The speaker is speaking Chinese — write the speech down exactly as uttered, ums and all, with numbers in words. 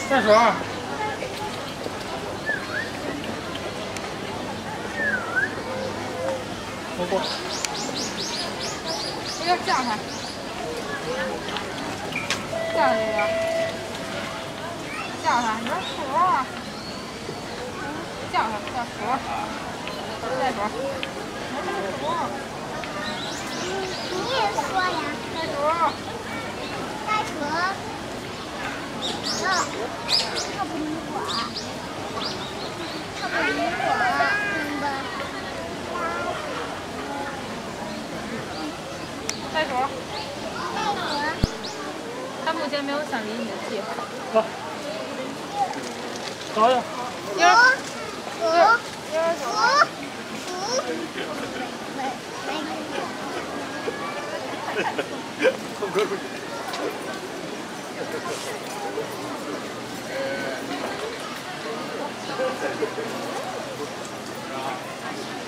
袋鼠。不过。 这个叫它，叫它这个，叫它，你说鼠啊，叫它叫鼠，袋鼠，我这个鼠。 你也说呀。 袋鼠。 袋鼠。哦，它不理我，它不理我，真的。 袋鼠。 袋鼠。 它目前没有想理你的计划。 走。走呀。 一儿。鼠。 一儿鼠。鼠。没没。 快快快！ Thank you.